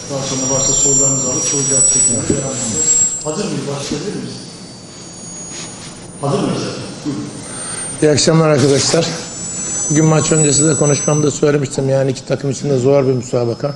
Daha sonra varsa sorularınızı alıp soru cevap şeklinde devam edeceğiz. Hazır mıyız? Başlayabilir miyiz? Hazır mıyız? Buyurun. İyi akşamlar arkadaşlar. Bugün maç öncesi de konuşmamda söylemiştim. Yani iki takım için de zor bir müsabaka.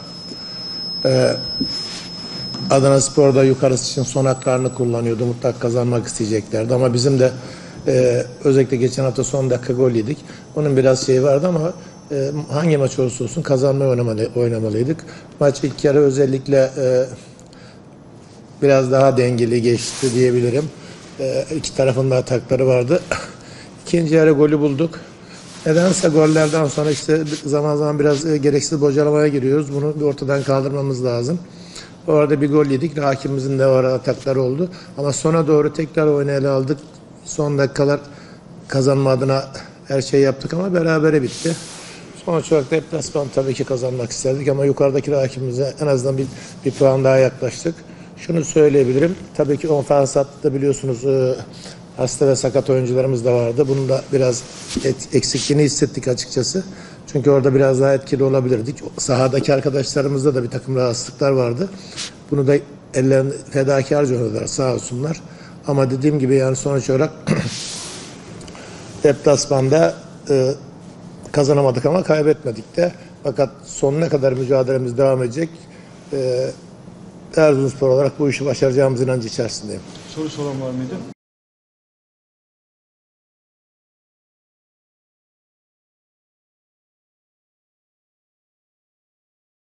Adanaspor'da yukarısı için son haklarını kullanıyordu. Mutlaka kazanmak isteyeceklerdi. Ama bizim de özellikle geçen hafta son dakika gol yedik. Onun biraz şeyi vardı ama hangi maç olursa olsun kazanmayı oynamalıydık. Maç ilk yarı özellikle biraz daha dengeli geçti diyebilirim. İki tarafın da atakları vardı. İkinci yarı golü bulduk. Nedense gollerden sonra işte zaman zaman biraz gereksiz bocalamaya giriyoruz. Bunu bir ortadan kaldırmamız lazım. Orada bir gol yedik. Rakibimizin de o ara atakları oldu. Ama sona doğru tekrar oyunu ele aldık. Son dakikalar kazanma adına her şeyi yaptık ama berabere bitti. Sonuç olarak deplasman tabii ki kazanmak isterdik ama yukarıdaki rakibimize en azından bir puan daha yaklaştık. Şunu söyleyebilirim. Tabii ki ofans hattında biliyorsunuz hasta ve sakat oyuncularımız da vardı. Bunun da biraz eksikliğini hissettik açıkçası. Çünkü orada biraz daha etkili olabilirdik. Sahadaki arkadaşlarımızda da bir takım rahatsızlıklar vardı. Bunu da ellerini fedakarca oynadılar, sağ olsunlar. Ama dediğim gibi yani sonuç olarak deplasmanda kazanamadık ama kaybetmedik de. Fakat sonuna kadar mücadelemiz devam edecek. Erzurumspor olarak bu işi başaracağımız inancı içerisindeyim. Soru soran var mıydı?